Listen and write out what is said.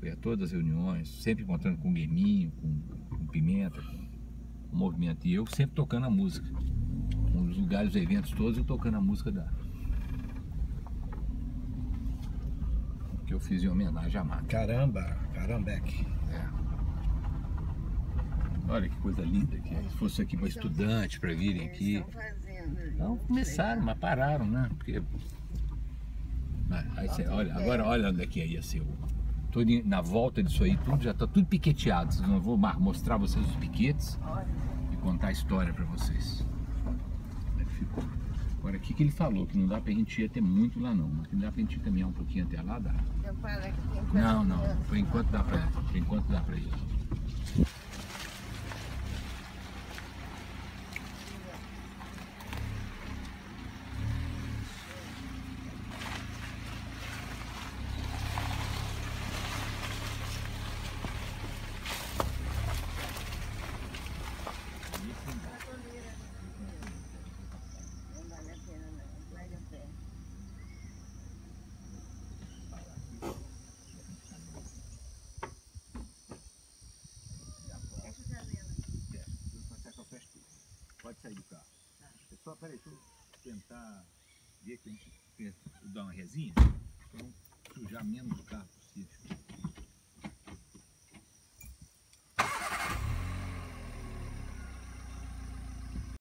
todas as reuniões, sempre encontrando com o Gueminho, com Pimenta, com o movimento. E eu sempre tocando a música. Nos lugares, os eventos todos, eu tocando a música que eu fiz em homenagem à máquina. Carambeque. É. Olha que coisa linda que é. Se fosse aqui para estudante, para virem aqui. Então começaram, mas pararam, né? Porque... Aí você, olha, agora olha onde é que ia ser. Tô na volta disso aí, tudo já está tudo piqueteado. Eu vou mostrar vocês os piquetes e contar a história para vocês. Ficou. Agora aqui que ele falou que não dá pra gente ir até muito lá não, mas que dá pra gente caminhar um pouquinho até lá, dá. Não, por enquanto dá pra ir. Por enquanto dá pra ir. Pode sair do carro. Pessoal, peraí, deixa eu tentar ver que a gente dar uma resinha para não sujar menos o carro possível.